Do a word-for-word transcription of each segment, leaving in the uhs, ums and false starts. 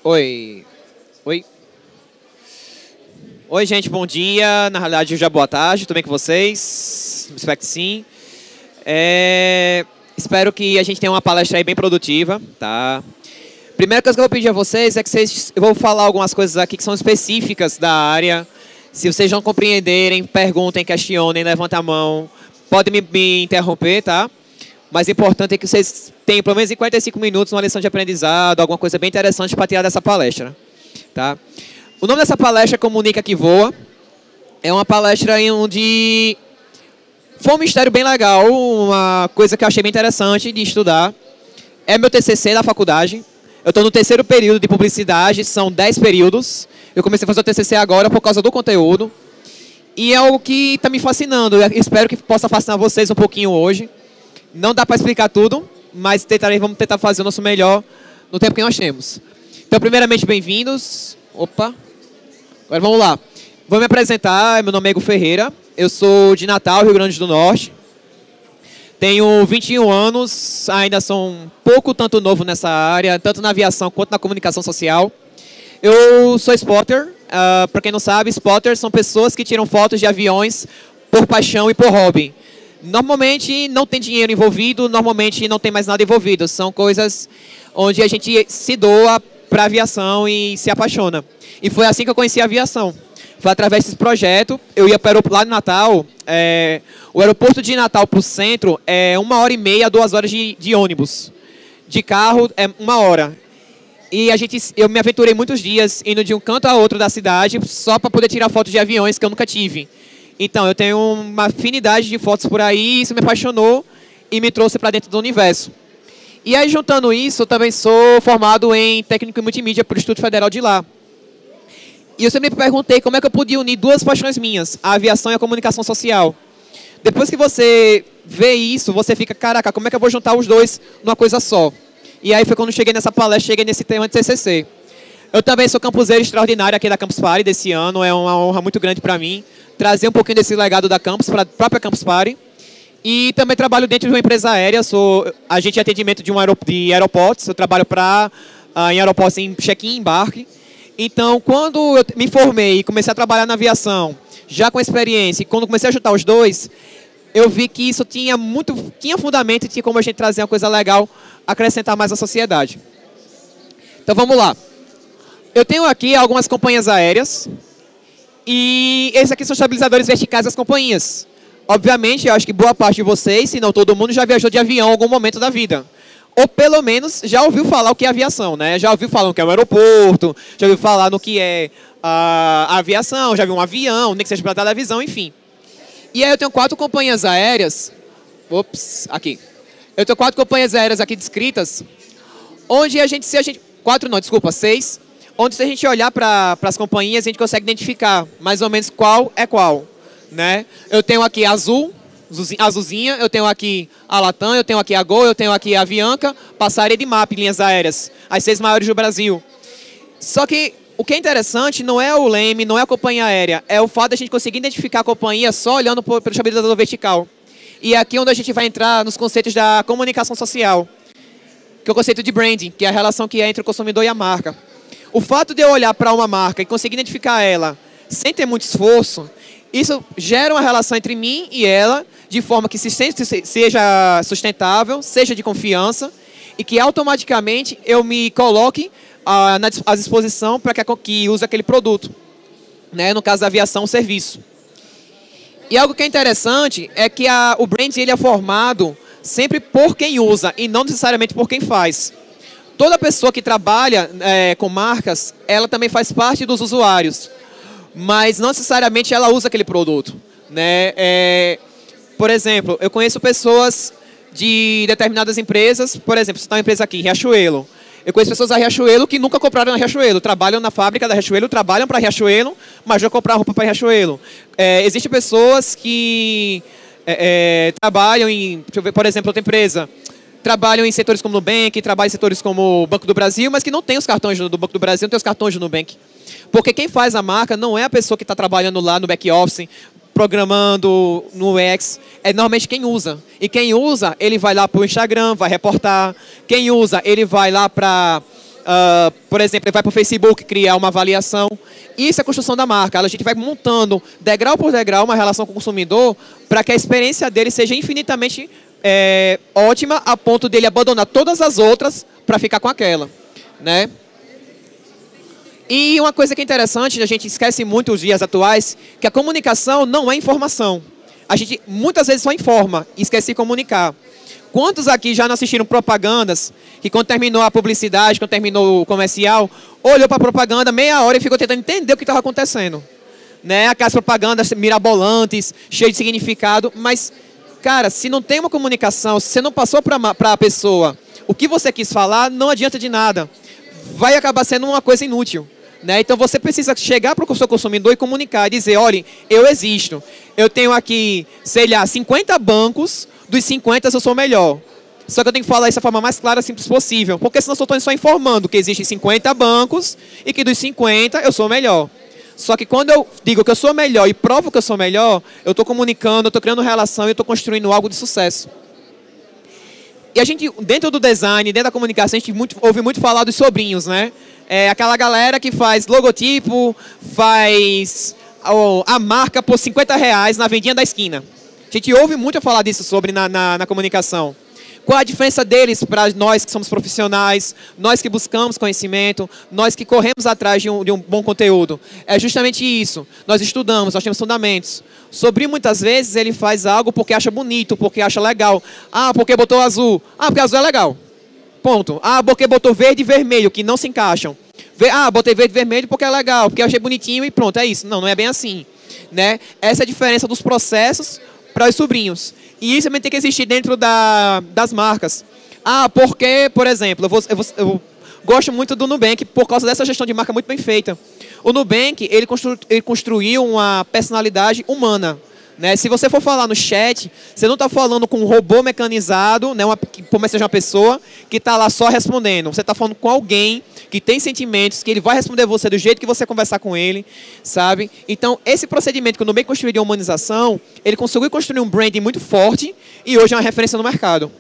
Oi. Oi. Oi, gente, bom dia. Na realidade, já boa tarde. Tudo bem com vocês? Espero que sim. É... Espero que a gente tenha uma palestra aí bem produtiva, tá? Primeira coisa que eu vou pedir a vocês é que vocês... Eu vou falar algumas coisas aqui que são específicas da área. Se vocês não compreenderem, perguntem, questionem, levantem a mão. Podem me, me interromper, tá? Mas o importante é que vocês tenham pelo menos em quarenta e cinco minutos uma lição de aprendizado, alguma coisa bem interessante para tirar dessa palestra, tá? O nome dessa palestra é Comunica que Voa. É uma palestra onde foi um mistério bem legal, uma coisa que eu achei bem interessante de estudar. É meu T C C da faculdade. Eu estou no terceiro período de publicidade, são dez períodos. Eu comecei a fazer o T C C agora por causa do conteúdo. E é algo que está me fascinando. Eu espero que possa fascinar vocês um pouquinho hoje. Não dá para explicar tudo, mas tentarei, vamos tentar fazer o nosso melhor no tempo que nós temos. Então, primeiramente, bem-vindos. Opa! Agora vamos lá. Vou me apresentar, meu nome é Hugo Ferreira. Eu sou de Natal, Rio Grande do Norte. Tenho vinte e um anos, ainda sou um pouco tanto novo nessa área, tanto na aviação quanto na comunicação social. Eu sou spotter. Uh, para quem não sabe, spotters são pessoas que tiram fotos de aviões por paixão e por hobby. Normalmente não tem dinheiro envolvido, normalmente não tem mais nada envolvido. São coisas onde a gente se doa para a aviação e se apaixona. E foi assim que eu conheci a aviação. Foi através desse projeto. Eu ia para o aeroporto lá de Natal. É, o aeroporto de Natal para o centro é uma hora e meia, duas horas de, de ônibus. De carro é uma hora. E a gente, eu me aventurei muitos dias indo de um canto a outro da cidade só para poder tirar fotos de aviões que eu nunca tive. Então, eu tenho uma afinidade de fotos por aí, isso me apaixonou e me trouxe para dentro do universo. E aí, juntando isso, eu também sou formado em técnico em multimídia pelo Instituto Federal de lá. E eu sempre me perguntei como é que eu podia unir duas paixões minhas, a aviação e a comunicação social. Depois que você vê isso, você fica, caraca, como é que eu vou juntar os dois numa coisa só? E aí foi quando eu cheguei nessa palestra, cheguei nesse tema de T C C. Eu também sou campuseiro extraordinário aqui da Campus Party desse ano, é uma honra muito grande para mim trazer um pouquinho desse legado da Campus para a própria Campus Party. E também trabalho dentro de uma empresa aérea, sou agente de atendimento de, um aerop de aeroportos, eu trabalho pra, uh, em aeroportos em check-in e embarque. Então, quando eu me formei e comecei a trabalhar na aviação, já com experiência, e quando comecei a juntar os dois, eu vi que isso tinha muito, tinha fundamento e tinha como a gente trazer uma coisa legal, acrescentar mais à sociedade. Então, vamos lá. Eu tenho aqui algumas companhias aéreas. E esses aqui são estabilizadores verticais das companhias. Obviamente, eu acho que boa parte de vocês, se não todo mundo, já viajou de avião em algum momento da vida. Ou pelo menos já ouviu falar o que é aviação, né? Já ouviu falar o que é um aeroporto, já ouviu falar no que é a aviação, já viu um avião, nem que seja pela televisão, enfim. E aí eu tenho quatro companhias aéreas. Ops, aqui. Eu tenho quatro companhias aéreas aqui descritas, onde a gente, se a gente... Quatro não, desculpa, seis. Onde, se a gente olhar para as companhias, a gente consegue identificar mais ou menos qual é qual, né? Eu tenho aqui a Azul, Azulzinha, eu tenho aqui a Latam, eu tenho aqui a Gol, eu tenho aqui a Avianca, Passaredo e D M A P, linhas aéreas, as seis maiores do Brasil. Só que o que é interessante não é o leme, não é a companhia aérea, é o fato de a gente conseguir identificar a companhia só olhando pelo estabilizador vertical. E é aqui onde a gente vai entrar nos conceitos da comunicação social, que é o conceito de branding, que é a relação que é entre o consumidor e a marca. O fato de eu olhar para uma marca e conseguir identificar ela sem ter muito esforço, isso gera uma relação entre mim e ela, de forma que seja sustentável, seja de confiança, e que automaticamente eu me coloque ah, à disposição para que, que use aquele produto. Né? No caso da aviação, o serviço. E algo que é interessante é que a, o brand ele é formado sempre por quem usa e não necessariamente por quem faz. Toda pessoa que trabalha é, com marcas, ela também faz parte dos usuários, mas não necessariamente ela usa aquele produto. Né? É, por exemplo, eu conheço pessoas de determinadas empresas, por exemplo, você está uma empresa aqui, Riachuelo. Eu conheço pessoas da Riachuelo que nunca compraram na Riachuelo, trabalham na fábrica da Riachuelo, trabalham para a Riachuelo, mas já compraram roupa para a Riachuelo. É, Existem pessoas que é, é, trabalham em, deixa eu ver, por exemplo, outra empresa, trabalham em setores como Nubank, trabalham em setores como o Banco do Brasil, mas que não tem os cartões do Banco do Brasil, não tem os cartões do Nubank. Porque quem faz a marca não é a pessoa que está trabalhando lá no back-office, programando no U X, é normalmente quem usa. E quem usa, ele vai lá para o Instagram, vai reportar. Quem usa, ele vai lá para Uh, por exemplo, ele vai para o Facebook criar uma avaliação. Isso é a construção da marca. A gente vai montando, degrau por degrau, uma relação com o consumidor para que a experiência dele seja infinitamente é, ótima, a ponto dele abandonar todas as outras para ficar com aquela, né? E uma coisa que é interessante, a gente esquece muito nos dias atuais, que a comunicação não é informação. A gente muitas vezes só informa e esquece de comunicar. Quantos aqui já não assistiram propagandas, que quando terminou a publicidade, quando terminou o comercial, olhou para a propaganda meia hora e ficou tentando entender o que estava acontecendo? Né? Aquelas propagandas mirabolantes, cheias de significado, mas, cara, se não tem uma comunicação, se você não passou para a pessoa o que você quis falar, não adianta de nada. Vai acabar sendo uma coisa inútil. Né? Então você precisa chegar para o seu consumidor e comunicar, e dizer, olha, eu existo. Eu tenho aqui, sei lá, cinquenta bancos, dos cinquenta eu sou o melhor. Só que eu tenho que falar isso da forma mais clara e simples possível, porque senão eu estou só informando que existem cinquenta bancos e que dos cinquenta eu sou o melhor. Só que quando eu digo que eu sou melhor e provo que eu sou melhor, eu estou comunicando, eu estou criando relação e eu estou construindo algo de sucesso. E a gente, dentro do design, dentro da comunicação, a gente muito, ouve muito falar dos sobrinhos, né? É aquela galera que faz logotipo, faz oh, a marca por cinquenta reais na vendinha da esquina. A gente ouve muito falar disso sobre na, na, na comunicação. Qual a diferença deles para nós que somos profissionais, nós que buscamos conhecimento, nós que corremos atrás de um, de um bom conteúdo? É justamente isso. Nós estudamos, nós temos fundamentos. O sobrinho, muitas vezes, ele faz algo porque acha bonito, porque acha legal. Ah, porque botou azul. Ah, porque azul é legal. Ponto. Ah, porque botou verde e vermelho, que não se encaixam. Ah, botei verde e vermelho porque é legal, porque eu achei bonitinho e pronto, é isso. Não, não é bem assim. Né? Essa é a diferença dos processos para os sobrinhos. E isso também tem que existir dentro da, das marcas. Ah, porque, por exemplo, eu, vou, eu, vou, eu gosto muito do Nubank por causa dessa gestão de marca muito bem feita. O Nubank, ele, constru, ele construiu uma personalidade humana. Né? Se você for falar no chat, você não está falando com um robô mecanizado, né? uma, que por mais seja uma pessoa, que está lá só respondendo. Você está falando com alguém que tem sentimentos, que ele vai responder você do jeito que você conversar com ele, sabe? Então, esse procedimento que o Nubank construiu de humanização, ele conseguiu construir um branding muito forte e hoje é uma referência no mercado.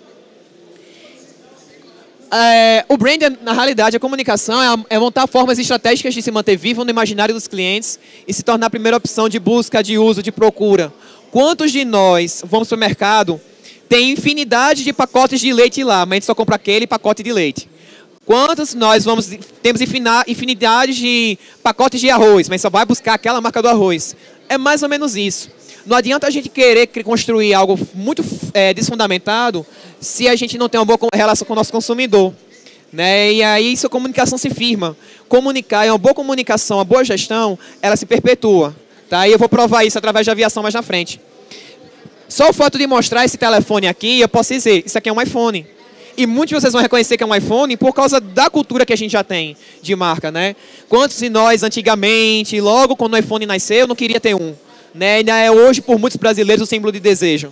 É, o branding, na realidade, a comunicação é, é montar formas estratégicas de se manter vivo no imaginário dos clientes e se tornar a primeira opção de busca, de uso, de procura. Quantos de nós vamos para o mercado, tem infinidade de pacotes de leite lá, mas a gente só compra aquele pacote de leite. Quantos nós vamos, temos infinidade de pacotes de arroz, mas só vai buscar aquela marca do arroz. É mais ou menos isso. Não adianta a gente querer construir algo muito é, desfundamentado se a gente não tem uma boa relação com o nosso consumidor. Né? E aí sua comunicação se firma. Comunicar é uma boa comunicação, uma boa gestão, ela se perpetua. Tá? E eu vou provar isso através de aviação mais na frente. Só o fato de mostrar esse telefone aqui, eu posso dizer, isso aqui é um iPhone. E muitos de vocês vão reconhecer que é um iPhone por causa da cultura que a gente já tem de marca. Né? Quantos de nós, antigamente, logo quando o iPhone nasceu, não queria ter um? Né? Ainda é hoje, por muitos brasileiros, o símbolo de desejo.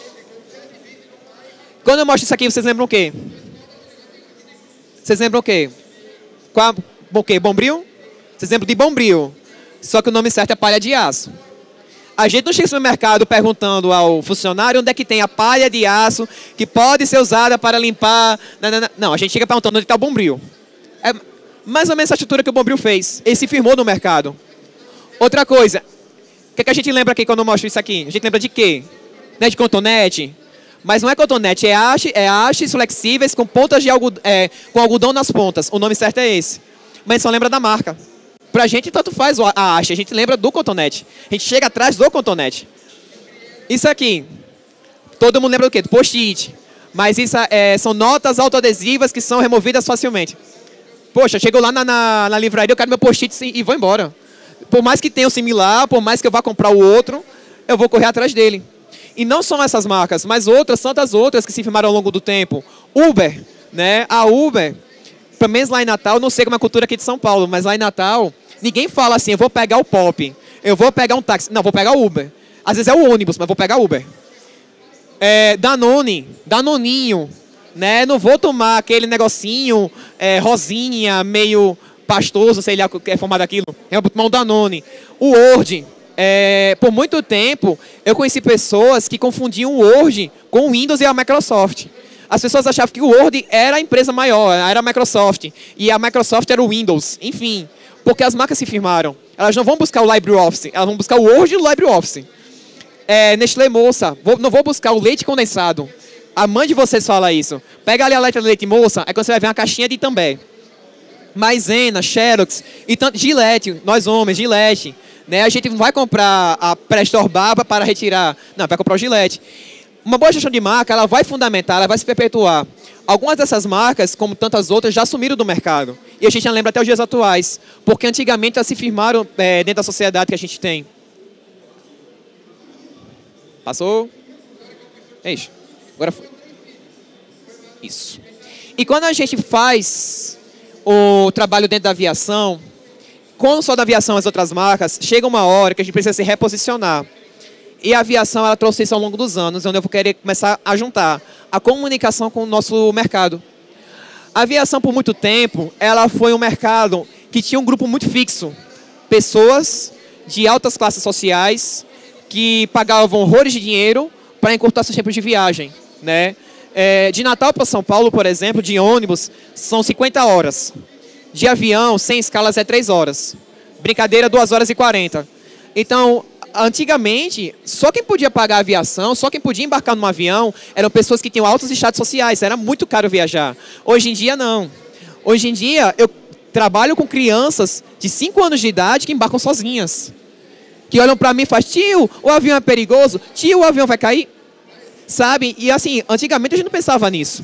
Quando eu mostro isso aqui, vocês lembram o quê? Vocês lembram o quê? Qual, o quê? Bombril? Vocês lembram de Bombril. Só que o nome certo é palha de aço. A gente não chega no mercado perguntando ao funcionário onde é que tem a palha de aço que pode ser usada para limpar... Não, não, não. Não, a gente chega perguntando onde está o Bombril. É mais ou menos essa estrutura que o Bombril fez. Ele se firmou no mercado. Outra coisa... O que, é que a gente lembra aqui quando eu mostro isso aqui? A gente lembra de quê? Né, de cotonete? Mas não é cotonete, é haste, é hastes flexíveis com pontas de algodão, é, com algodão nas pontas. O nome certo é esse. Mas só lembra da marca. Pra gente, tanto faz a haste, a gente lembra do cotonete. A gente chega atrás do cotonete. Isso aqui, todo mundo lembra do quê? Do post-it. Mas isso é, são notas autoadesivas que são removidas facilmente. Poxa, chego lá na, na, na livraria, eu quero meu post-it e vou embora. Por mais que tenha um similar, por mais que eu vá comprar o outro, eu vou correr atrás dele. E não são essas marcas, mas outras, tantas outras que se firmaram ao longo do tempo. Uber, né? A Uber, pelo menos lá em Natal, não sei como é a cultura aqui de São Paulo, mas lá em Natal, ninguém fala assim, eu vou pegar o Pop, eu vou pegar um táxi. Não, vou pegar o Uber. Às vezes é o ônibus, mas vou pegar o Uber. É, Danone, Danoninho, né? Não vou tomar aquele negocinho é, rosinha, meio... pastoso, sei lá o que é formado aquilo, é o Danone. O Word, é, por muito tempo, eu conheci pessoas que confundiam o Word com o Windows e a Microsoft. As pessoas achavam que o Word era a empresa maior, era a Microsoft. E a Microsoft era o Windows. Enfim, porque as marcas se firmaram. Elas não vão buscar o LibreOffice, elas vão buscar o Word e o LibreOffice. É, Nestlé Moça, vou, não vou buscar o leite condensado. A mãe de vocês fala isso. Pega ali a letra de leite moça, é quando você vai ver uma caixinha de Itambé. Maisena, Xerox, e tanto, Gillette, nós homens, Gillette. Né? A gente não vai comprar a Prestor Barba para retirar. Não, vai comprar o Gillette. Uma boa gestão de marca, ela vai fundamentar, ela vai se perpetuar. Algumas dessas marcas, como tantas outras, já sumiram do mercado. E a gente já lembra até os dias atuais. Porque antigamente elas se firmaram é, dentro da sociedade que a gente tem. Passou? Ixi, agora foi. Isso. E quando a gente faz o trabalho dentro da aviação, como só da aviação as outras marcas, chega uma hora que a gente precisa se reposicionar. E a aviação, ela trouxe isso ao longo dos anos, onde eu vou querer começar a juntar a comunicação com o nosso mercado. A aviação, por muito tempo, ela foi um mercado que tinha um grupo muito fixo. Pessoas de altas classes sociais que pagavam horrores de dinheiro para encurtar seus tempos de viagem. Né? É, de Natal para São Paulo, por exemplo, de ônibus, são cinquenta horas. De avião, sem escalas, é três horas. Brincadeira, duas horas e quarenta. Então, antigamente, só quem podia pagar a aviação, só quem podia embarcar num avião, eram pessoas que tinham altos estados sociais. Era muito caro viajar. Hoje em dia, não. Hoje em dia, eu trabalho com crianças de cinco anos de idade que embarcam sozinhas. Que olham para mim e fazem, tio, o avião é perigoso? Tio, o avião vai cair? Sabe? E assim, antigamente a gente não pensava nisso.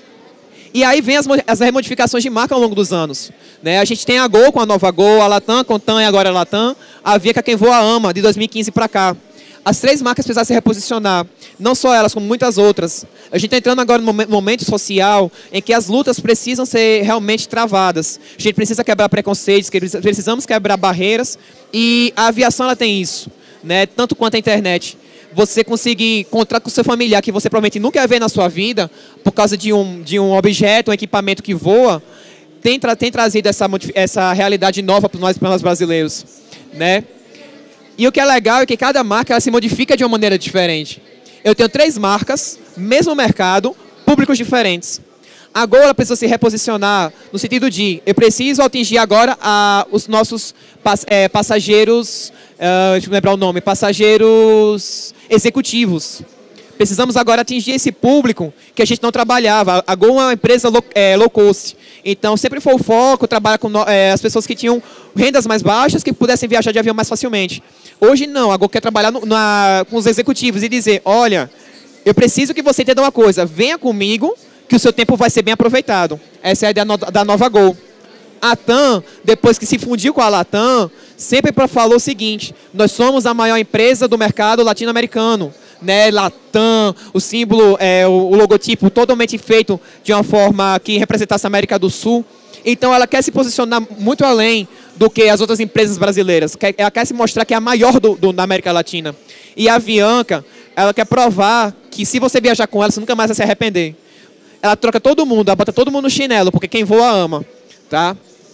E aí vem as, as remodificações de marca ao longo dos anos. Né? A gente tem a Gol com a nova Gol, a Latam com a TAM e agora a Latam. A Avianca Quem Voa Ama, de dois mil e quinze para cá. As três marcas precisaram se reposicionar. Não só elas, como muitas outras. A gente está entrando agora no momento social em que as lutas precisam ser realmente travadas. A gente precisa quebrar preconceitos, precisamos quebrar barreiras. E a aviação ela tem isso, né? Tanto quanto a internet. Você conseguir encontrar com o seu familiar que você provavelmente nunca vai ver na sua vida, por causa de um, de um objeto, um equipamento que voa, tem, tra tem trazido essa, essa realidade nova para nós, para nós brasileiros. Né? E o que é legal é que cada marca ela se modifica de uma maneira diferente. Eu tenho três marcas, mesmo mercado, públicos diferentes. Agora precisa se reposicionar no sentido de, eu preciso atingir agora a, os nossos pass é, passageiros, uh, deixa eu lembrar o nome, passageiros executivos. Precisamos agora atingir esse público que a gente não trabalhava. A Gol é uma empresa low, é, low cost. Então, sempre foi o foco, trabalhar com é, as pessoas que tinham rendas mais baixas, que pudessem viajar de avião mais facilmente. Hoje, não. A Gol quer trabalhar no, na, com os executivos e dizer, olha, eu preciso que você entenda uma coisa, venha comigo, que o seu tempo vai ser bem aproveitado. Essa é a ideia da nova Gol. A TAM, depois que se fundiu com a Latam, sempre falou o seguinte, nós somos a maior empresa do mercado latino-americano. Né, Latam, o símbolo, é, o, o logotipo totalmente feito de uma forma que representasse a América do Sul. Então ela quer se posicionar muito além do que as outras empresas brasileiras. Ela quer se mostrar que é a maior do, do, da América Latina. E a Avianca, ela quer provar que se você viajar com ela, você nunca mais vai se arrepender. Ela troca todo mundo, ela bota todo mundo no chinelo, porque quem voa ama. Tá?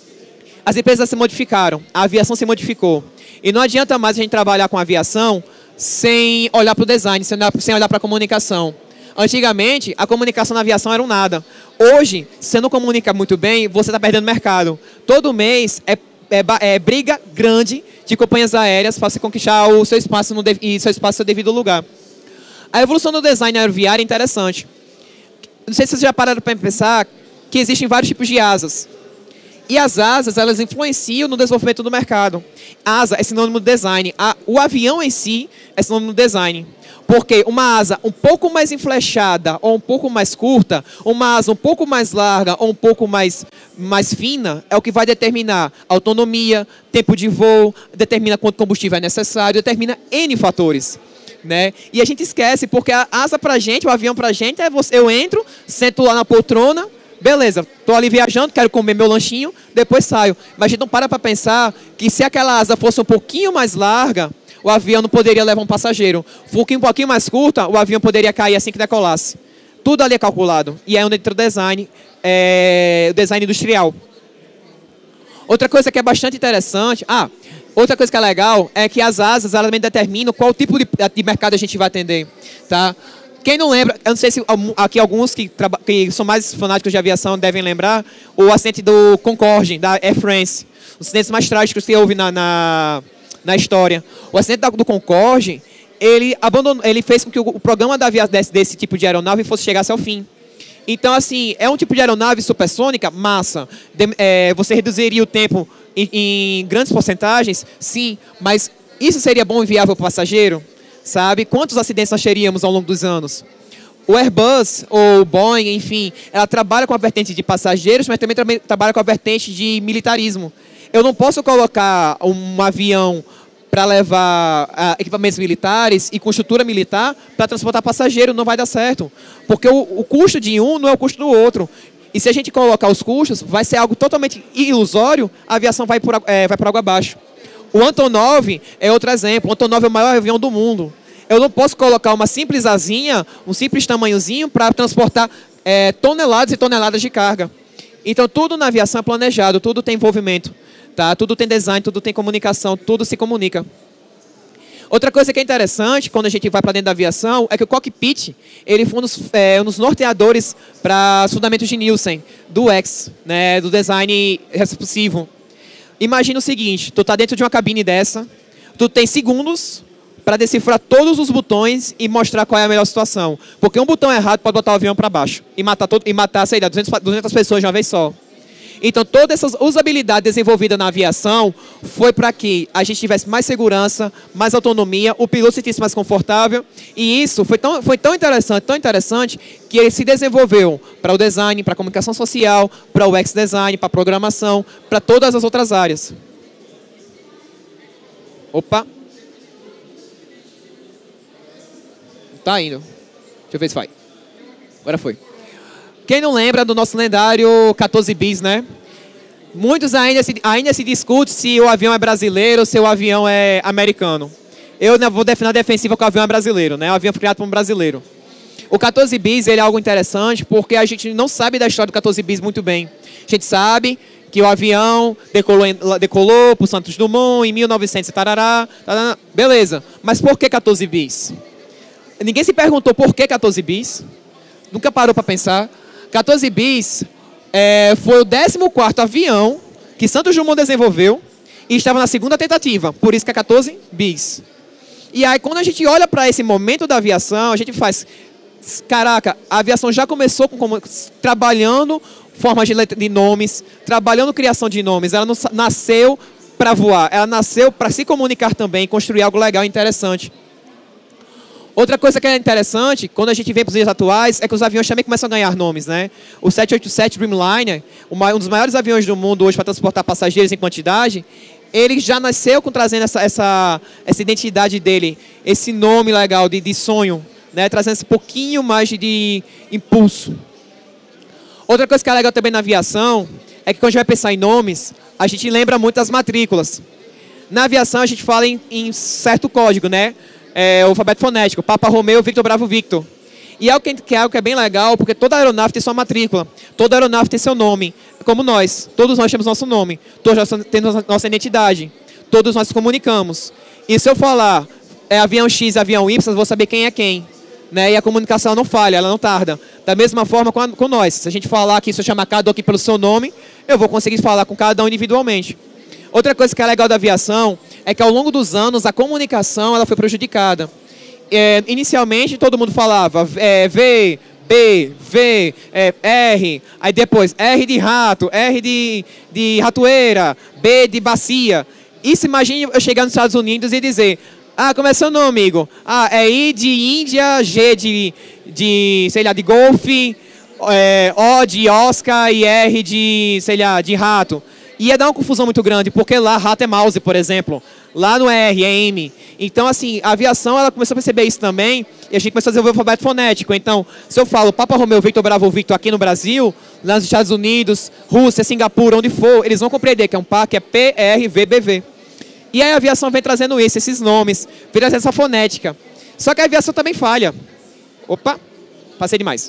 As empresas se modificaram, a aviação se modificou. E não adianta mais a gente trabalhar com a aviação sem olhar para o design, sem olhar para a comunicação. Antigamente, a comunicação na aviação era um nada. Hoje, se você não comunica muito bem, você está perdendo mercado. Todo mês é, é, é briga grande de companhias aéreas para você conquistar o seu espaço no de, e seu espaço no seu devido lugar. A evolução do design aeroviário é interessante. Não sei se vocês já pararam para pensar que existem vários tipos de asas. E as asas, elas influenciam no desenvolvimento do mercado. Asa é sinônimo de design. A, o avião em si é sinônimo de design. Porque uma asa um pouco mais enflechada ou um pouco mais curta, uma asa um pouco mais larga ou um pouco mais, mais fina, é o que vai determinar autonomia, tempo de voo, determina quanto combustível é necessário, determina N fatores. Né? E a gente esquece, porque a asa pra gente, o avião pra gente, é você, eu entro, sento lá na poltrona, beleza, estou ali viajando, quero comer meu lanchinho, depois saio. Mas a gente não para para pensar que se aquela asa fosse um pouquinho mais larga, o avião não poderia levar um passageiro. Fosse um pouquinho mais curta, o avião poderia cair assim que decolasse. Tudo ali é calculado. E é onde entra o design, é, o design industrial. Outra coisa que é bastante interessante... Ah, outra coisa que é legal é que as asas elas também determinam qual tipo de, de mercado a gente vai atender. Tá? Quem não lembra, eu não sei se aqui alguns que, que são mais fanáticos de aviação devem lembrar, o acidente do Concorde, da Air France. Os acidentes mais trágicos que houve na, na, na história. O acidente do Concorde, ele, abandonou, ele fez com que o, o programa da aviação desse, desse tipo de aeronave fosse chegasse ao fim. Então, assim, é um tipo de aeronave supersônica, massa. De, é, você reduziria o tempo em, em grandes porcentagens? Sim, mas isso seria bom e viável para o passageiro? Sabe? Quantos acidentes nós teríamos ao longo dos anos? O Airbus, ou o Boeing, enfim, ela trabalha com a vertente de passageiros, mas também tra trabalha com a vertente de militarismo. Eu não posso colocar um avião para levar uh, equipamentos militares e com estrutura militar para transportar passageiro, não vai dar certo. Porque o, o custo de um não é o custo do outro. E se a gente colocar os custos, vai ser algo totalmente ilusório, a aviação vai por, é, vai por água abaixo. O Antonov é outro exemplo. O Antonov é o maior avião do mundo. Eu não posso colocar uma simples asinha, um simples tamanhozinho para transportar é, toneladas e toneladas de carga. Então, tudo na aviação é planejado, tudo tem envolvimento, tá? Tudo tem design, tudo tem comunicação, tudo se comunica. Outra coisa que é interessante, quando a gente vai para dentro da aviação, é que o cockpit, ele foi um dos, é, um dos norteadores para os fundamentos de Nielsen, do X, né, do design responsivo. Imagina o seguinte, tu tá dentro de uma cabine dessa, tu tem segundos para decifrar todos os botões e mostrar qual é a melhor situação. Porque um botão errado pode botar o avião para baixo e matar, todo, e matar sei lá, duzentas pessoas de uma vez só. Então, toda essa usabilidade desenvolvida na aviação foi para que a gente tivesse mais segurança, mais autonomia, o piloto se sentisse mais confortável. E isso foi tão, foi tão interessante, tão interessante, que ele se desenvolveu para o design, para a comunicação social, para o X-Design, para a programação, para todas as outras áreas. Opa! Tá indo. Deixa eu ver se vai. Agora foi. Quem não lembra do nosso lendário quatorze bis, né? Muitos ainda se, ainda se discute se o avião é brasileiro ou se o avião é americano. Eu vou defender a defensiva que o avião é brasileiro, né? O avião foi criado por um brasileiro. O quatorze bis ele é algo interessante porque a gente não sabe da história do quatorze bis muito bem. A gente sabe que o avião decolou, decolou para o Santos Dumont em mil e novecentos e tarará, tarará. Beleza. Mas por que quatorze bis? Ninguém se perguntou por que quatorze bis. Nunca parou para pensar. quatorze bis é, foi o décimo quarto avião que Santos Dumont desenvolveu e estava na segunda tentativa, por isso que é quatorze bis. E aí, quando a gente olha para esse momento da aviação, a gente faz, caraca, a aviação já começou com, como, trabalhando formas de, de nomes, trabalhando criação de nomes. Ela não nasceu para voar, ela nasceu para se comunicar também, construir algo legal e interessante. Outra coisa que é interessante, quando a gente vê para os dias atuais, é que os aviões também começam a ganhar nomes, né? O sete oito sete Dreamliner, um dos maiores aviões do mundo hoje para transportar passageiros em quantidade, ele já nasceu com trazendo essa, essa, essa identidade dele, esse nome legal de, de sonho, né? Trazendo esse pouquinho mais de, de impulso. Outra coisa que é legal também na aviação é que quando a gente vai pensar em nomes, a gente lembra muito das matrículas. Na aviação a gente fala em, em certo código, né? É, o alfabeto fonético, Papa Romeu, Victor Bravo Victor. E é algo que é, algo que é bem legal, porque toda aeronave tem sua matrícula, toda aeronave tem seu nome, como nós, todos nós temos nosso nome, todos nós temos nossa identidade, todos nós nos comunicamos. E se eu falar é, avião X, avião Y, eu vou saber quem é quem, né? E a comunicação não falha, ela não tarda. Da mesma forma com, a, com nós, se a gente falar aqui, se eu chamar cada um aqui pelo seu nome, eu vou conseguir falar com cada um individualmente. Outra coisa que é legal da aviação é que ao longo dos anos a comunicação ela foi prejudicada. É, inicialmente todo mundo falava é, V, B, V, é, R, aí depois R de rato, R de, de ratoeira, B de bacia. Isso, imagine eu chegar nos Estados Unidos e dizer, ah, como é seu nome, amigo? Ah, é I de Índia, G de, de sei lá, de golfe, é, O de Oscar e R de, sei lá, de rato. Ia dar uma confusão muito grande, porque lá rato é mouse, por exemplo. Lá não é R, é M. Então, assim, a aviação ela começou a perceber isso também, e a gente começou a desenvolver o alfabeto fonético. Então, se eu falo Papa Romeu, Victor Bravo Victor aqui no Brasil, lá nos Estados Unidos, Rússia, Singapura, onde for, eles vão compreender que é um P A, que é P R V B V. E aí a aviação vem trazendo isso, esses nomes, vem trazendo essa fonética. Só que a aviação também falha. Opa, passei demais.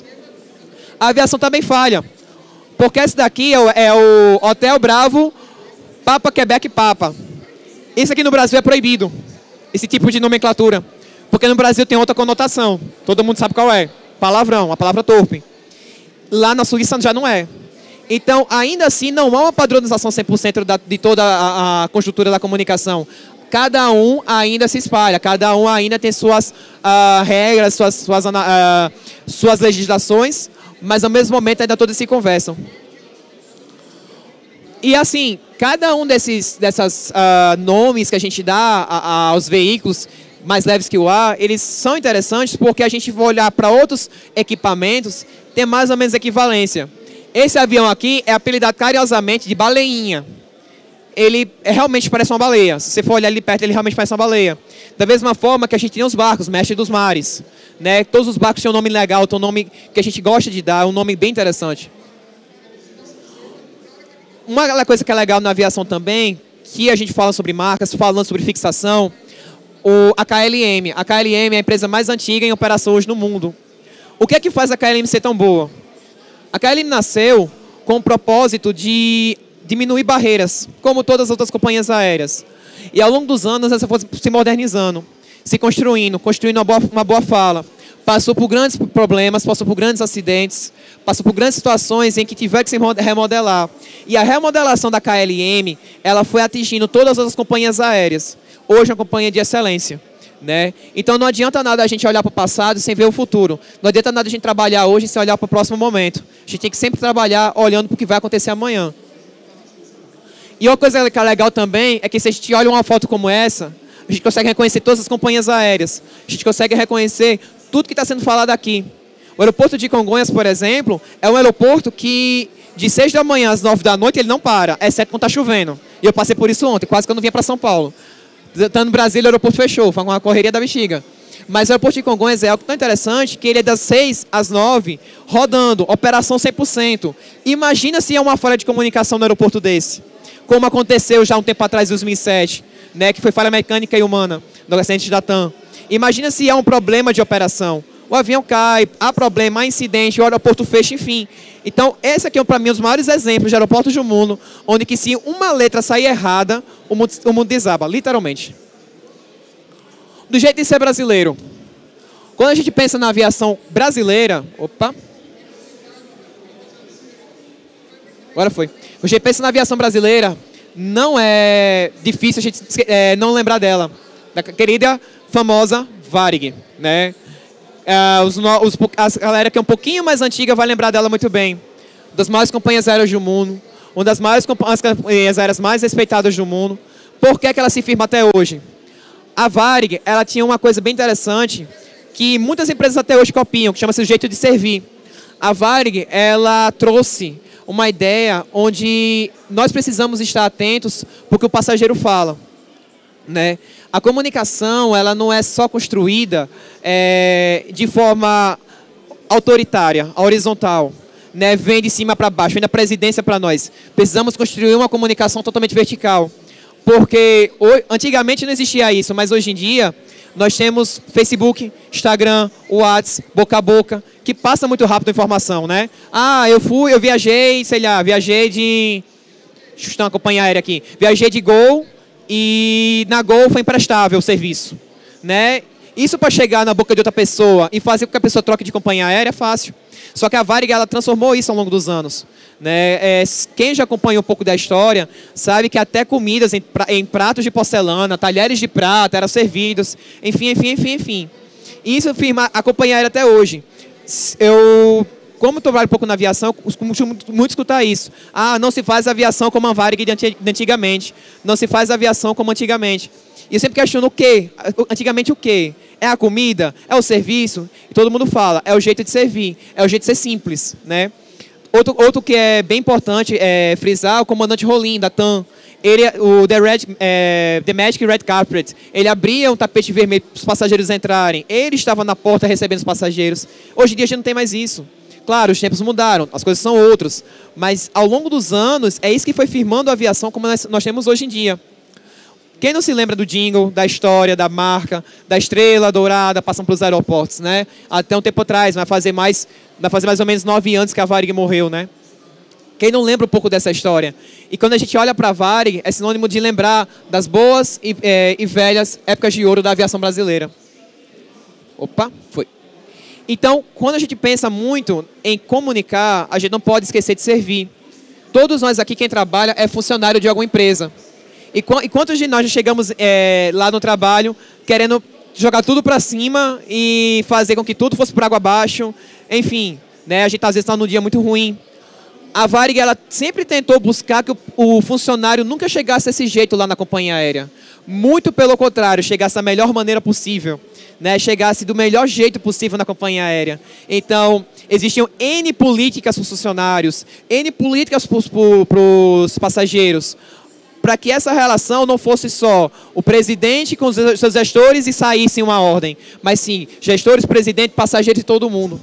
A aviação também falha. Porque esse daqui é o, é o Hotel Bravo Papa Quebec Papa. Isso aqui no Brasil é proibido, esse tipo de nomenclatura. Porque no Brasil tem outra conotação. Todo mundo sabe qual é. Palavrão, a palavra torpe. Lá na Suíça já não é. Então, ainda assim, não há uma padronização cem por cento da, de toda a, a construtura da comunicação. Cada um ainda se espalha, cada um ainda tem suas uh, regras, suas, suas, uh, suas legislações, mas ao mesmo momento ainda todos se conversam. E assim, cada um desses dessas, uh, nomes que a gente dá a, a, aos veículos mais leves que o ar, eles são interessantes porque a gente vai olhar para outros equipamentos, tem mais ou menos equivalência. Esse avião aqui é apelidado carinhosamente de baleinha. Ele é, realmente parece uma baleia. Se você for olhar ali perto, ele realmente parece uma baleia. Da mesma forma que a gente tem os barcos, Mestre dos Mares. Né? Todos os barcos têm um nome legal, tem um nome que a gente gosta de dar, um nome bem interessante. Uma coisa que é legal na aviação também, que a gente fala sobre marcas, falando sobre fixação, o, a K L M. A K L M é a empresa mais antiga em operação hoje no mundo. O que é que faz a K L M ser tão boa? A K L M nasceu com o propósito de diminuir barreiras, como todas as outras companhias aéreas. E ao longo dos anos, essa foi se modernizando, se construindo, construindo uma boa, uma boa fala. Passou por grandes problemas, passou por grandes acidentes, passou por grandes situações em que tiveram que se remodelar. E a remodelação da K L M, ela foi atingindo todas as companhias aéreas. Hoje é uma companhia de excelência. Né? Então não adianta nada a gente olhar para o passado sem ver o futuro. Não adianta nada a gente trabalhar hoje sem olhar para o próximo momento. A gente tem que sempre trabalhar olhando para o que vai acontecer amanhã. E uma coisa que é legal também é que se a gente olha uma foto como essa, a gente consegue reconhecer todas as companhias aéreas. A gente consegue reconhecer tudo que está sendo falado aqui. O aeroporto de Congonhas, por exemplo, é um aeroporto que de seis da manhã às nove da noite ele não para, exceto quando está chovendo. E eu passei por isso ontem, quase que eu não vinha para São Paulo. Estando no Brasil, o aeroporto fechou, foi uma correria da bexiga. Mas o aeroporto de Congonhas é algo tão interessante que ele é das seis às nove, rodando, operação cem por cento. Imagina se é uma falha de comunicação no aeroporto desse. Como aconteceu já um tempo atrás, em dois mil e sete, né, que foi falha mecânica e humana, no acidente da TAM. Imagina se há um problema de operação. O avião cai, há problema, há incidente, o aeroporto fecha, enfim. Então, esse aqui é, para mim, um dos maiores exemplos de aeroportos do mundo, onde que se uma letra sair errada, o mundo, o mundo desaba, literalmente. Do jeito de ser brasileiro. Quando a gente pensa na aviação brasileira... Opa! Agora foi. Quando a gente pensa na aviação brasileira, não é difícil a gente é, não lembrar dela. Da querida, famosa Varig, né? Uh, os, os, a galera que é um pouquinho mais antiga vai lembrar dela muito bem. Uma das maiores companhias aéreas do mundo, uma das maiores companhias aéreas mais respeitadas do mundo. Por que, que ela se firma até hoje? A Varig, ela tinha uma coisa bem interessante que muitas empresas até hoje copiam, que chama-se o jeito de servir. A Varig, ela trouxe uma ideia onde nós precisamos estar atentos porque o passageiro fala, né? A comunicação, ela não é só construída é, de forma autoritária, horizontal, né? Vem de cima para baixo, vem da presidência para nós. Precisamos construir uma comunicação totalmente vertical, porque antigamente não existia isso, mas hoje em dia nós temos Facebook, Instagram, WhatsApp, boca a boca, que passa muito rápido a informação, né? Ah, eu fui, eu viajei, sei lá, viajei de... Deixa eu chutar uma companhia aérea aqui. Viajei de Gol e na Gol foi imprestável o serviço, né? Isso para chegar na boca de outra pessoa e fazer com que a pessoa troque de companhia aérea é fácil. Só que a Varig, ela transformou isso ao longo dos anos. Né? É, quem já acompanha um pouco da história sabe que até comidas em, em pratos de porcelana, talheres de prata eram servidos, enfim, enfim, enfim, enfim. Isso firma a companhia aérea até hoje. Eu, como trabalho um pouco na aviação, eu costumo muito escutar isso. Ah, não se faz aviação como a Varig de antigamente. Não se faz aviação como antigamente. E eu sempre questiono o quê? Antigamente o quê? É a comida? É o serviço? E todo mundo fala, é o jeito de servir, é o jeito de ser simples, né? Outro, outro que é bem importante é frisar o comandante Rolim, da TAM. Ele, o The, Red, é, The Magic Red Carpet, ele abria um tapete vermelho para os passageiros entrarem. Ele estava na porta recebendo os passageiros. Hoje em dia a gente não tem mais isso. Claro, os tempos mudaram, as coisas são outras. Mas ao longo dos anos, é isso que foi firmando a aviação como nós, nós temos hoje em dia. Quem não se lembra do jingle, da história, da marca, da estrela dourada passando pelos aeroportos, né? Até um tempo atrás, vai fazer mais, vai fazer mais ou menos nove anos que a Varig morreu, né? Quem não lembra um pouco dessa história? E quando a gente olha para a Varig, é sinônimo de lembrar das boas e, é, e velhas épocas de ouro da aviação brasileira. Opa, foi. Então, quando a gente pensa muito em comunicar, a gente não pode esquecer de servir. Todos nós aqui, quem trabalha, é funcionário de alguma empresa. E, qu e quantos de nós já chegamos é, lá no trabalho querendo jogar tudo para cima e fazer com que tudo fosse por água abaixo? Enfim, né, a gente às vezes está num dia muito ruim. A Varig, ela sempre tentou buscar que o, o funcionário nunca chegasse desse jeito lá na companhia aérea. Muito pelo contrário, chegasse da melhor maneira possível. Né, chegasse do melhor jeito possível na companhia aérea. Então, existiam N políticas para os funcionários, N políticas para os passageiros, para que essa relação não fosse só o presidente com os seus gestores e saísse uma ordem, mas sim, gestores, presidente, passageiros e todo mundo.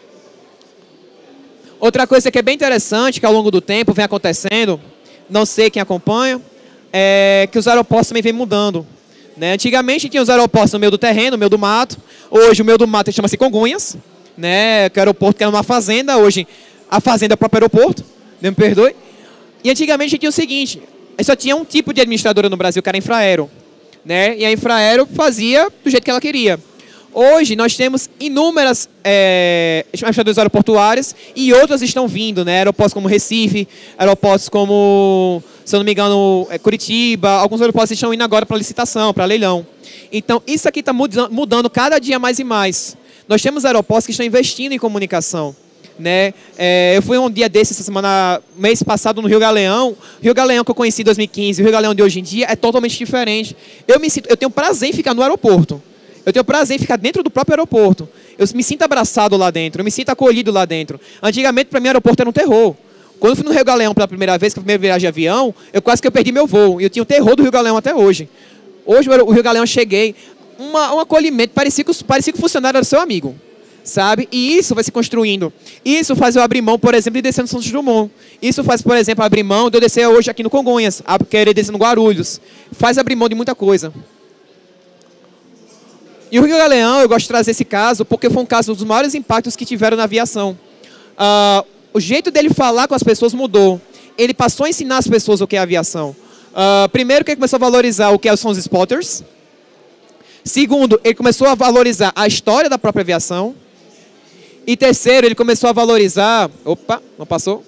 Outra coisa que é bem interessante, que ao longo do tempo vem acontecendo, não sei quem acompanha, é que os aeroportos também vêm mudando. Né? Antigamente tinha os aeroportos no meio do terreno, no meio do mato. Hoje o meio do mato chama-se Congonhas, né? Que é o aeroporto que era uma fazenda. Hoje a fazenda é o próprio aeroporto, não me perdoe. E antigamente tinha o seguinte, só tinha um tipo de administradora no Brasil, que era a Infraero. Né? E a Infraero fazia do jeito que ela queria. Hoje nós temos inúmeras é, administradoras aeroportuárias e outras estão vindo, né? Aeroportos como Recife, aeroportos como, se eu não me engano, Curitiba, alguns aeroportos estão indo agora para licitação, para leilão. Então, isso aqui está mudando cada dia mais e mais. Nós temos aeroportos que estão investindo em comunicação. Né? É, eu fui um dia desse, essa semana, mês passado, no Rio Galeão. Rio Galeão que eu conheci em dois mil e quinze, o Rio Galeão de hoje em dia é totalmente diferente. Eu, me sinto, eu tenho prazer em ficar no aeroporto. Eu tenho prazer em ficar dentro do próprio aeroporto. Eu me sinto abraçado lá dentro, eu me sinto acolhido lá dentro. Antigamente, para mim, o aeroporto era um terror. Quando eu fui no Rio Galeão pela primeira vez, que foi a primeira viagem de avião, eu quase que eu perdi meu voo. E eu tinha o terror do Rio Galeão até hoje. Hoje, o Rio Galeão, eu cheguei, uma, um acolhimento, parecia que, parecia que o funcionário era seu amigo. Sabe? E isso vai se construindo. Isso faz eu abrir mão, por exemplo, de descer no Santos Dumont. Isso faz, por exemplo, abrir mão de eu descer hoje aqui no Congonhas, querer descer no Guarulhos. Faz abrir mão de muita coisa. E o Rio Galeão, eu gosto de trazer esse caso, porque foi um caso dos maiores impactos que tiveram na aviação. Uh, o jeito dele falar com as pessoas mudou. Ele passou a ensinar as pessoas o que é aviação. Uh, primeiro, que ele começou a valorizar o que são os spotters. Segundo, ele começou a valorizar a história da própria aviação. E terceiro, ele começou a valorizar... Opa, não passou?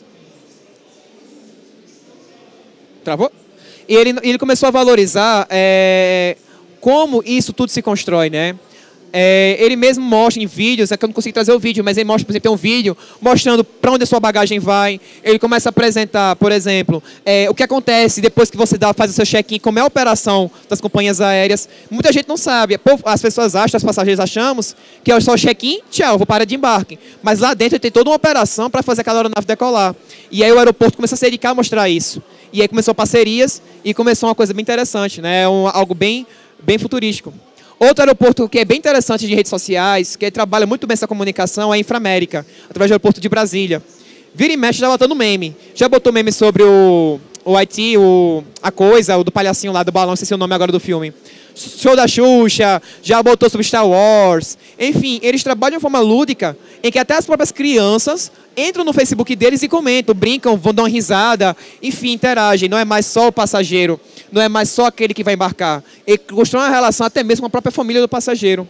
Travou? E ele, ele começou a valorizar... É, como isso tudo se constrói, né? É, ele mesmo mostra em vídeos, é que eu não consigo trazer o vídeo, mas ele mostra, por exemplo, tem um vídeo mostrando para onde a sua bagagem vai. Ele começa a apresentar, por exemplo, é, o que acontece depois que você dá, faz o seu check-in, como é a operação das companhias aéreas. Muita gente não sabe. As pessoas acham, os passageiros achamos, que é só check-in, tchau, vou parar de embarque. Mas lá dentro tem toda uma operação para fazer aquela aeronave decolar. E aí o aeroporto começa a se dedicar a mostrar isso. E aí começou parcerias e começou uma coisa bem interessante, né? Um, algo bem, bem futurístico. Outro aeroporto que é bem interessante de redes sociais, que trabalha muito bem essa comunicação, é a Inframérica, através do aeroporto de Brasília. Vira e mexe já botando meme. Já botou meme sobre o, o I T, o, a coisa, o do palhacinho lá do balão, não sei se é o nome agora do filme. Show da Xuxa, já botou sobre Star Wars. Enfim, eles trabalham de uma forma lúdica, em que até as próprias crianças entram no Facebook deles e comentam, brincam, vão dar uma risada, enfim, interagem. Não é mais só o passageiro, não é mais só aquele que vai embarcar. Ele constrói uma relação até mesmo com a própria família do passageiro.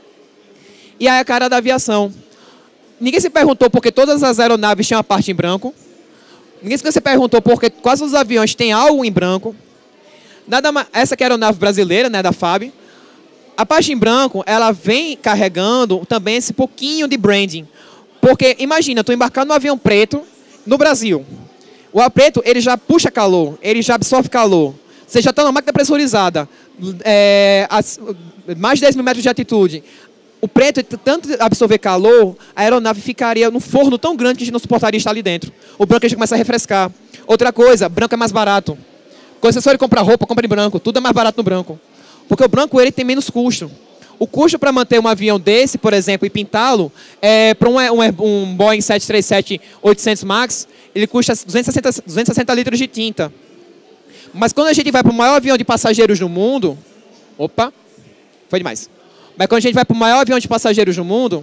E aí a cara da aviação. Ninguém se perguntou por que todas as aeronaves tinham a parte em branco. Ninguém se perguntou por que quase os aviões têm algo em branco. Nada mais, essa que é a aeronave brasileira, né, da F A B. A parte em branco, ela vem carregando também esse pouquinho de branding. Porque, imagina, tu embarcar no avião preto no Brasil. O ar preto, ele já puxa calor, ele já absorve calor. Você já está numa máquina pressurizada, é, a, mais de dez mil metros de altitude. O preto, tanto absorver calor, a aeronave ficaria num forno tão grande que a gente não suportaria estar ali dentro. O branco a gente começa a refrescar. Outra coisa, branco é mais barato. Quando você for comprar roupa, compra em branco. Tudo é mais barato no branco. Porque o branco ele tem menos custo. O custo para manter um avião desse, por exemplo, e pintá-lo, é, para um, um, um Boeing sete três sete oitocentos MAX, ele custa duzentos e sessenta litros de tinta. Mas quando a gente vai para o maior avião de passageiros do mundo... Opa, foi demais. Mas quando a gente vai para o maior avião de passageiros do mundo...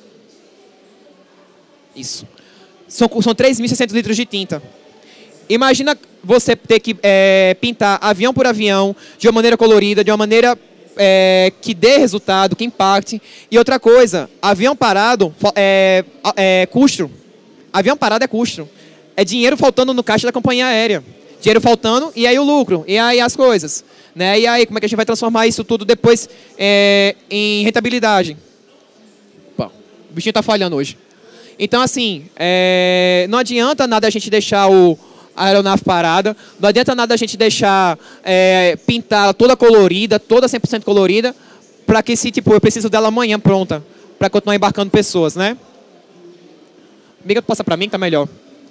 Isso. São, são três mil e seiscentos litros de tinta. Imagina você ter que é, pintar avião por avião, de uma maneira colorida, de uma maneira é, que dê resultado, que impacte. E outra coisa, avião parado é, é custo. Avião parado é custo. É dinheiro faltando no caixa da companhia aérea. Dinheiro faltando e aí o lucro, e aí as coisas. Né? E aí, como é que a gente vai transformar isso tudo depois é, em rentabilidade? Opa, o bichinho está falhando hoje. Então, assim, é, não adianta nada a gente deixar o, a aeronave parada, não adianta nada a gente deixar é, pintar toda colorida, toda cem por cento colorida, para que se, tipo, eu preciso dela amanhã pronta, para continuar embarcando pessoas, né? Amiga, tu passa para mim que tá melhor.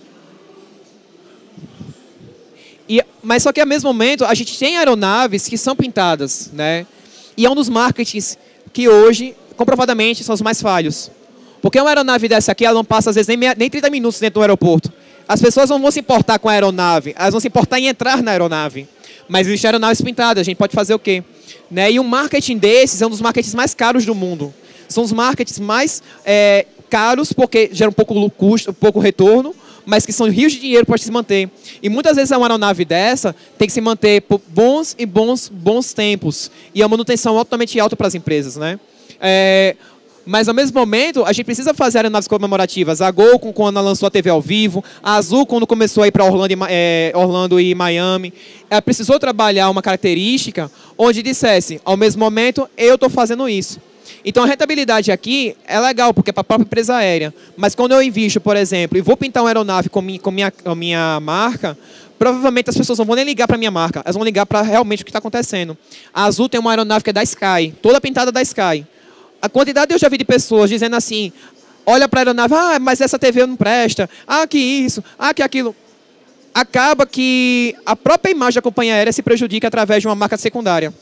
E, mas só que, ao mesmo momento, a gente tem aeronaves que são pintadas, né? E é um dos marketings que hoje, comprovadamente, são os mais falhos. Porque uma aeronave dessa aqui, ela não passa, às vezes, nem, meia, nem trinta minutos dentro do aeroporto. As pessoas não vão se importar com a aeronave, elas vão se importar em entrar na aeronave. Mas existem aeronaves pintadas, a gente pode fazer o quê? Né? E um marketing desses é um dos marketings mais caros do mundo. São os marketings mais é, caros, porque geram um pouco custo, um pouco retorno, mas que são rios de dinheiro para se manter. E muitas vezes uma aeronave dessa tem que se manter por bons e bons, bons tempos. E é uma manutenção altamente alta para as empresas, né? É, mas, ao mesmo momento, a gente precisa fazer aeronaves comemorativas. A Gol, quando ela lançou a T V ao vivo. A Azul, quando começou a ir para Orlando, é, Orlando e Miami. Ela precisou trabalhar uma característica onde dissesse, ao mesmo momento, eu estou fazendo isso. Então, a rentabilidade aqui é legal, porque é para a própria empresa aérea. Mas quando eu invisto, por exemplo, e vou pintar uma aeronave com minha, com minha, com minha marca, provavelmente as pessoas não vão nem ligar para a minha marca. Elas vão ligar para realmente o que está acontecendo. A Azul tem uma aeronave que é da Sky, toda pintada da Sky. A quantidade eu já vi de pessoas dizendo assim, olha para a aeronave, ah, mas essa T V não presta, ah, que isso, ah, que aquilo. Acaba que a própria imagem da companhia aérea se prejudica através de uma marca secundária.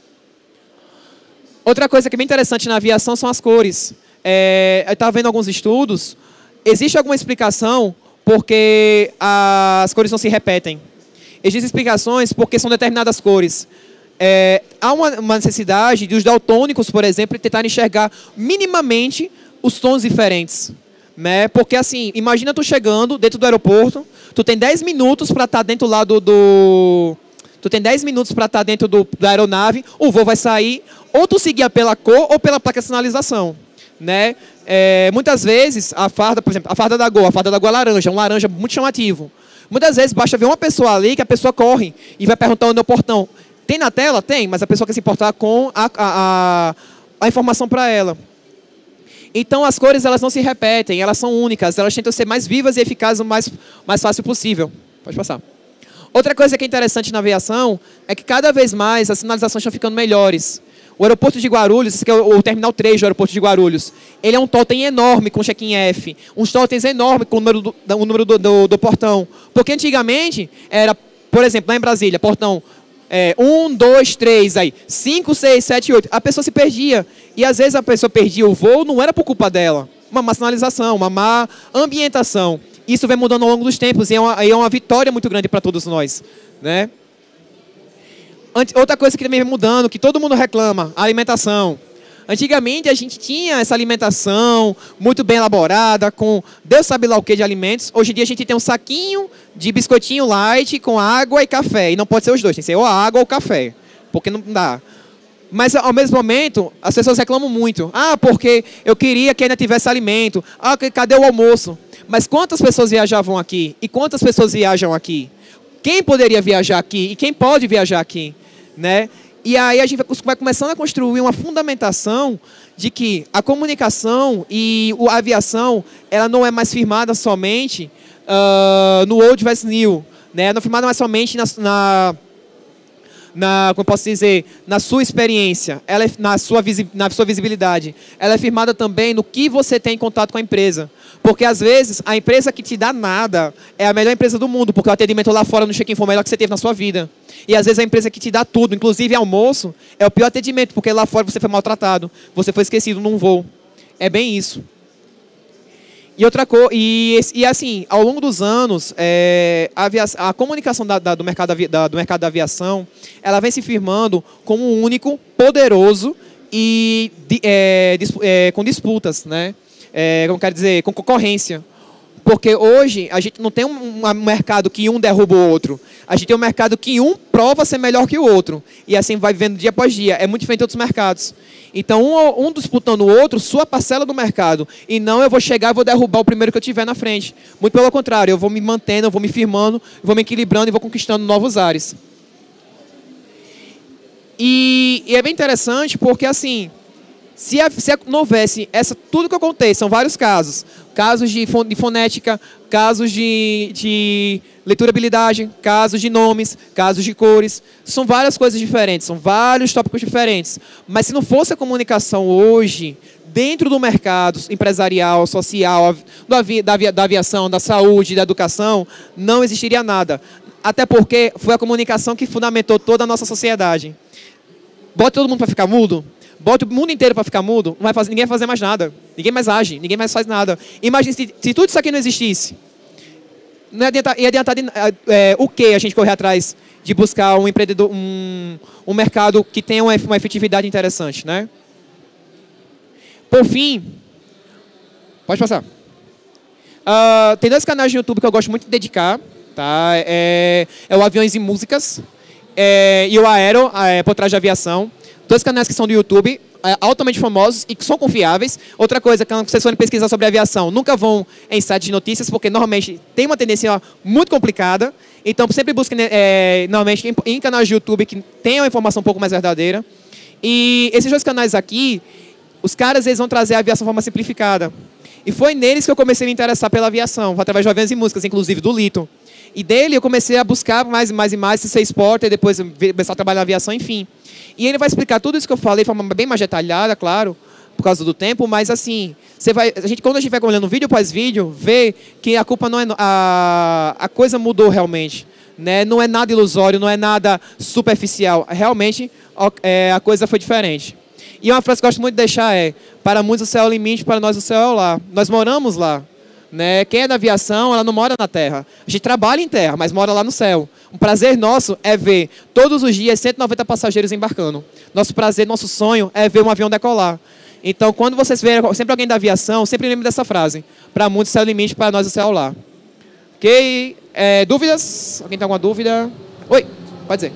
Outra coisa que é bem interessante na aviação são as cores. É, eu estava vendo alguns estudos, existe alguma explicação porque as cores não se repetem. Existem explicações porque são determinadas cores. É, há uma, uma necessidade de os daltônicos, por exemplo, tentarem enxergar minimamente os tons diferentes. Né? Porque, assim, imagina tu chegando dentro do aeroporto, tu tem dez minutos para estar dentro lá do... do tu tem dez minutos para estar dentro do, da aeronave, o voo vai sair, ou tu seguia pela cor ou pela placa de sinalização. Né? É, muitas vezes, a farda, por exemplo, a farda da Gol, a farda da Gol é laranja, um laranja muito chamativo. Muitas vezes basta ver uma pessoa ali que a pessoa corre e vai perguntar onde é o portão. Tem na tela? Tem, mas a pessoa quer se importar com a, a, a, a informação para ela. Então, as cores elas não se repetem, elas são únicas, elas tentam ser mais vivas e eficazes o mais, mais fácil possível. Pode passar. Outra coisa que é interessante na aviação é que cada vez mais as sinalizações estão ficando melhores. O aeroporto de Guarulhos, esse aqui é o, o terminal três do aeroporto de Guarulhos, ele é um totem enorme com check-in F, uns totens enormes com o número, do, o número do, do, do portão. Porque antigamente era, por exemplo, lá em Brasília, portão é, um, dois, três, aí, cinco, seis, sete, oito. A pessoa se perdia. E às vezes a pessoa perdia o voo, não era por culpa dela. Uma má sinalização, uma má ambientação. Isso vem mudando ao longo dos tempos e é uma, é uma vitória muito grande para todos nós. Né? Outra coisa que também vem mudando, que todo mundo reclama, a alimentação. Antigamente a gente tinha essa alimentação muito bem elaborada, com Deus sabe lá o que de alimentos. Hoje em dia a gente tem um saquinho de biscoitinho light com água e café. E não pode ser os dois, tem que ser ou a água ou o café, porque não dá. Mas, ao mesmo momento, as pessoas reclamam muito. Ah, porque eu queria que ainda tivesse alimento. Ah, cadê o almoço? Mas quantas pessoas viajavam aqui? E quantas pessoas viajam aqui? Quem poderia viajar aqui? E quem pode viajar aqui? Né? E aí a gente vai começando a construir uma fundamentação de que a comunicação e a aviação ela não é mais firmada somente uh, no old versus new. Né? Não é firmada mais somente na... na Na, como posso dizer, na sua experiência, ela é, na, sua visi, na sua visibilidade. Ela é firmada também no que você tem em contato com a empresa. Porque, às vezes, a empresa que te dá nada é a melhor empresa do mundo, porque o atendimento lá fora no check-in foi o melhor que você teve na sua vida. E, às vezes, a empresa que te dá tudo, inclusive almoço, é o pior atendimento, porque lá fora você foi maltratado, você foi esquecido num voo. É bem isso. E outra coisa, e, e assim, ao longo dos anos, é, a, aviação, a comunicação da, da, do, mercado da, do mercado da aviação, ela vem se firmando como um único, poderoso e é, dis, é, com disputas, né? É, como quero dizer, com concorrência. Porque hoje a gente não tem um, um mercado que um derruba o outro. A gente tem um mercado que um prova ser melhor que o outro. E assim vai vivendo dia após dia. É muito diferente de outros mercados. Então, um, um disputando o outro, sua parcela do mercado. E não eu vou chegar e vou derrubar o primeiro que eu tiver na frente. Muito pelo contrário, eu vou me mantendo, eu vou me firmando, vou me equilibrando e vou conquistando novos ares. E, e é bem interessante porque, assim, se, a, se a, não houvesse essa, tudo que eu contei, são vários casos. Casos de, fon, de fonética, casos de, de leiturabilidade, casos de nomes, casos de cores. São várias coisas diferentes, são vários tópicos diferentes. Mas se não fosse a comunicação hoje, dentro do mercado empresarial, social, do avi, da, da aviação, da saúde, da educação, não existiria nada. Até porque foi a comunicação que fundamentou toda a nossa sociedade. Bota todo mundo para ficar mudo, bota o mundo inteiro para ficar mudo, não vai fazer, ninguém vai fazer mais nada. Ninguém mais age, ninguém mais faz nada. Imagina se, se tudo isso aqui não existisse. Não ia adiantar, ia adiantar de, é, o que a gente correr atrás de buscar um empreendedor, um, um mercado que tenha uma, uma efetividade interessante, né? Por fim, pode passar. Uh, tem dois canais de YouTube que eu gosto muito de dedicar, tá? É, é o Aviões e Músicas. É, e o Aero, é, por trás da aviação. Dois canais que são do YouTube, é, altamente famosos e que são confiáveis. Outra coisa, quando vocês forem pesquisar sobre aviação, nunca vão em sites de notícias, porque normalmente tem uma tendência muito complicada. Então, sempre busquem é, normalmente em, em canais de YouTube que tenham a informação um pouco mais verdadeira. E esses dois canais aqui, os caras eles vão trazer a aviação de forma simplificada. E foi neles que eu comecei a me interessar pela aviação, através de Aviões e Músicas, inclusive do Lito. E dele eu comecei a buscar mais e mais e mais, ser esporte, e depois começar a trabalhar na aviação, enfim. E ele vai explicar tudo isso que eu falei de forma bem mais detalhada, claro, por causa do tempo, mas assim, você vai, a gente, quando a gente vai olhando vídeo após vídeo, vê que a culpa não é... A, a coisa mudou realmente. Né? Não é nada ilusório, não é nada superficial. Realmente, é, a coisa foi diferente. E uma frase que eu gosto muito de deixar é: para muitos o céu é o limite, para nós o céu é o lar. Nós moramos lá. Né? Quem é da aviação, ela não mora na terra. A gente trabalha em terra, mas mora lá no céu. Um prazer nosso é ver todos os dias cento e noventa passageiros embarcando. Nosso prazer, nosso sonho é ver um avião decolar. Então, quando vocês verem sempre alguém da aviação, sempre lembre dessa frase: para muitos o céu é o limite, para nós o céu é o lar. Ok? É, dúvidas? Alguém tem alguma dúvida? Oi, pode dizer.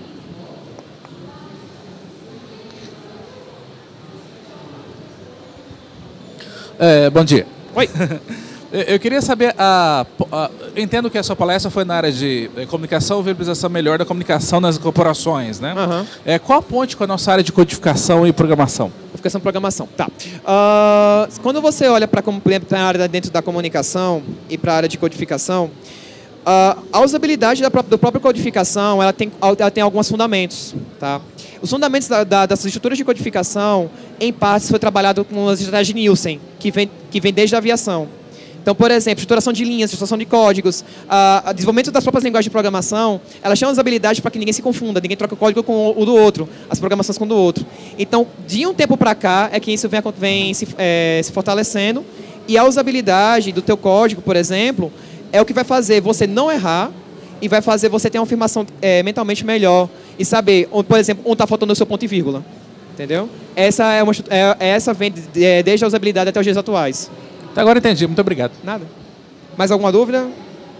É, bom dia. Oi. Eu queria saber, a, a, eu entendo que a sua palestra foi na área de comunicação e viabilização melhor da comunicação nas corporações, né? Uhum. É, qual a ponte com a nossa área de codificação e programação? Codificação e programação, tá. Uh, quando você olha para a área dentro da comunicação e para a área de codificação, uh, a usabilidade da, do próprio codificação, ela tem, ela tem alguns fundamentos, tá? Os fundamentos da, da, das estruturas de codificação, em partes, foi trabalhado com as estratégias de Nielsen, que vem, que vem desde a aviação. Então, por exemplo, estruturação de linhas, estruturação de códigos, o desenvolvimento das próprias linguagens de programação, elas têm usabilidade para que ninguém se confunda, ninguém troque o código com o do outro, as programações com o do outro. Então, de um tempo para cá, é que isso vem, vem se, é, se fortalecendo, e a usabilidade do teu código, por exemplo, é o que vai fazer você não errar e vai fazer você ter uma afirmação é, mentalmente melhor e saber, por exemplo, onde está faltando o seu ponto e vírgula. Entendeu? Essa, é uma, é, essa vem de, é, desde a usabilidade até os dias atuais. Agora entendi, muito obrigado. Nada. Mais alguma dúvida?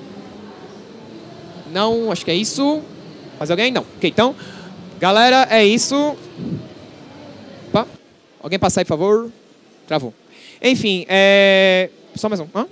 Não, acho que é isso. Mais alguém? Não. Ok, então, galera, é isso. Opa. Alguém passar aí, por favor? Travou. Enfim, é... Só mais um. Hã?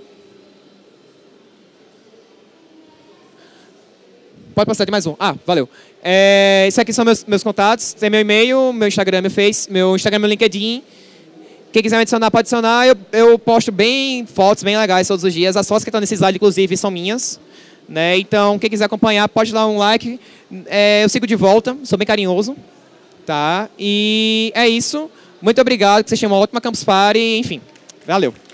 Pode passar de mais um. Ah, valeu. É... Isso aqui são meus, meus contatos. Tem meu e-mail, meu Instagram, meu Face, meu Instagram, meu LinkedIn. Quem quiser me adicionar, pode adicionar. Eu, eu posto bem fotos bem legais todos os dias. As fotos que estão nesse slide, inclusive, são minhas. Né? Então, quem quiser acompanhar, pode dar um like. É, eu sigo de volta, sou bem carinhoso. Tá? E é isso. Muito obrigado, que vocês tenham uma ótima Campus Party. Enfim, valeu.